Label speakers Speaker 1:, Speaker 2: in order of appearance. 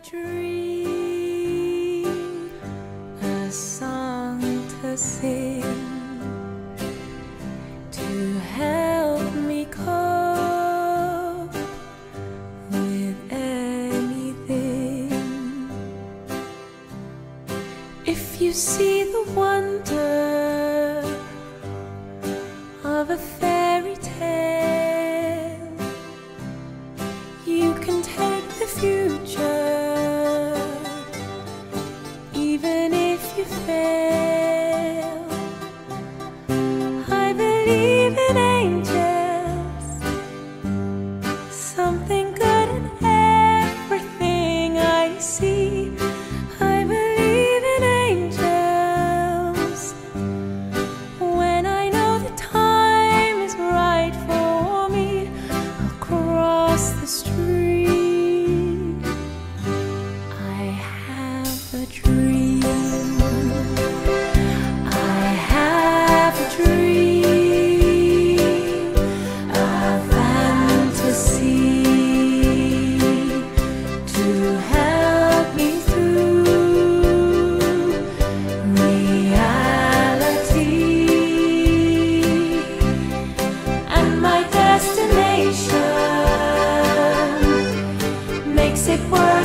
Speaker 1: dream, a song to sing, to help me cope with anything. If you see the wonder of a fairy tale, you can take the future, even if you fail. I believe in angels, something good in everything I see. I believe in angels when I know the time is right for me. Across the street, I have a dream. I have a dream, a fantasy to help me through reality, and my destination makes it work.